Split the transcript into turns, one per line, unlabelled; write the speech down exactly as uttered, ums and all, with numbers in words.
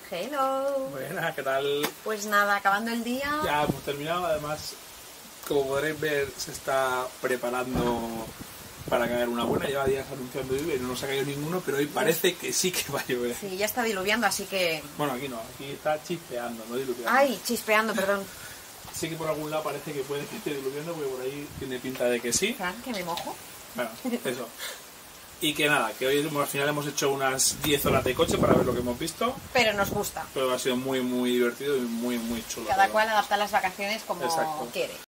Hello.
Buenas, ¿qué tal?
Pues nada, acabando el día.
Ya hemos terminado, además, como podréis ver, se está preparando para caer una buena. Lleva días anunciando lluvia y no nos ha caído ninguno, pero hoy parece que sí que va a llover.
Sí, ya está diluviando, así que...
Bueno, aquí no, aquí está chispeando, no diluviando.
Ay, chispeando, perdón.
Sí que por algún lado parece que puede que esté diluviando, porque por ahí tiene pinta de que sí.
Fran, que me mojo.
Bueno, eso. Y que nada, que hoy al final hemos hecho unas diez horas de coche para ver lo que hemos visto.
Pero nos gusta.
Pero ha sido muy, muy divertido y muy, muy chulo.
Cada
todo.
cual adapta las vacaciones como
Exacto.
quiere.